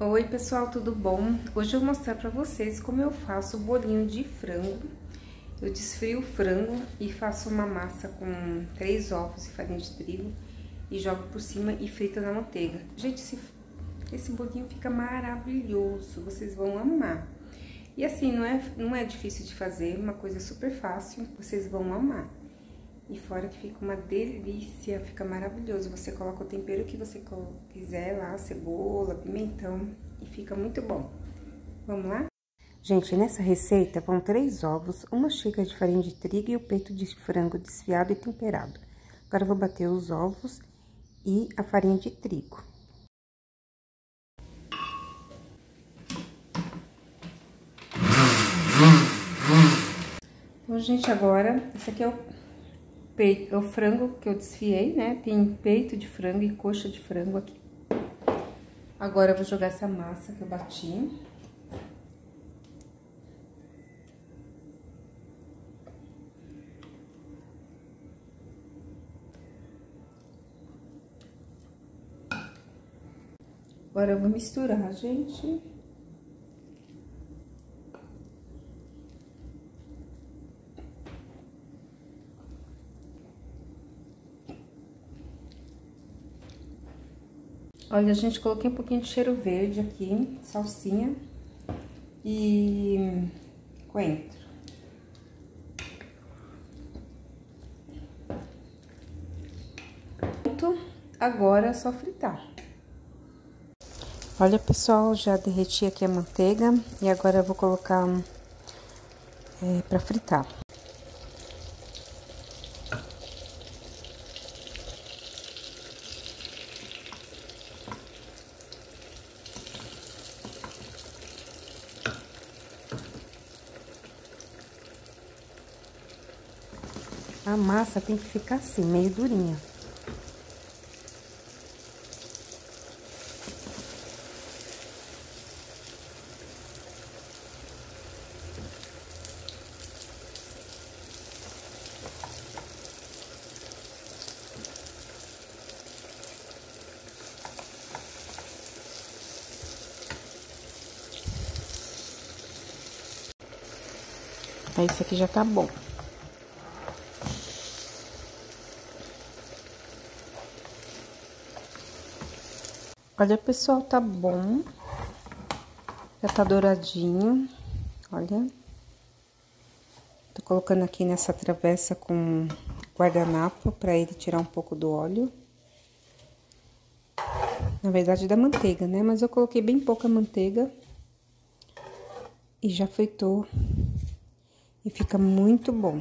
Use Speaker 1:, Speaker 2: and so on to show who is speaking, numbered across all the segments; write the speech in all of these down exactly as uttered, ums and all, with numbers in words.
Speaker 1: Oi pessoal, tudo bom? Hoje eu vou mostrar pra vocês como eu faço o bolinho de frango. Eu desfio o frango e faço uma massa com três ovos e farinha de trigo e jogo por cima e frito na manteiga. Gente, esse, esse bolinho fica maravilhoso, vocês vão amar. E assim, não é, não é difícil de fazer, uma coisa super fácil, vocês vão amar. E fora que fica uma delícia, fica maravilhoso. Você coloca o tempero que você quiser lá, cebola, pimentão, e fica muito bom. Vamos lá? Gente, nessa receita vão três ovos, uma xícara de farinha de trigo e o peito de frango desfiado e temperado. Agora eu vou bater os ovos e a farinha de trigo. Então, gente, agora, esse aqui é o peito, é o frango que eu desfiei, né? Tem peito de frango e coxa de frango aqui. Agora eu vou jogar essa massa que eu bati. Agora eu vou misturar, gente. Olha, gente, coloquei um pouquinho de cheiro verde aqui, salsinha e coentro. Pronto, agora é só fritar. Olha, pessoal, já derreti aqui a manteiga e agora eu vou colocar é, pra fritar. A massa tem que ficar assim, meio durinha. Aí, esse aqui já tá bom. Olha, pessoal, tá bom. Já tá douradinho, olha. Tô colocando aqui nessa travessa com guardanapo pra ele tirar um pouco do óleo. Na verdade, da manteiga, né? Mas eu coloquei bem pouca manteiga. E já fritou. E fica muito bom.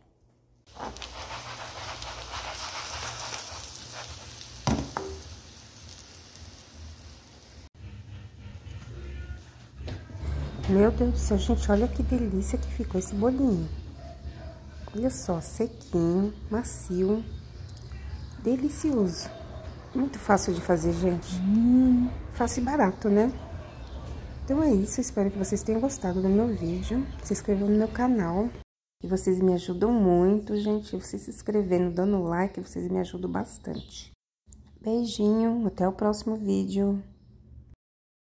Speaker 1: Meu Deus do céu, gente, olha que delícia que ficou esse bolinho. Olha só, sequinho, macio, delicioso. Muito fácil de fazer, gente. Hum. Fácil e barato, né? Então é isso, espero que vocês tenham gostado do meu vídeo. Se inscrevam no meu canal, que vocês me ajudam muito, gente. Vocês se inscrevendo, dando like, vocês me ajudam bastante. Beijinho, até o próximo vídeo.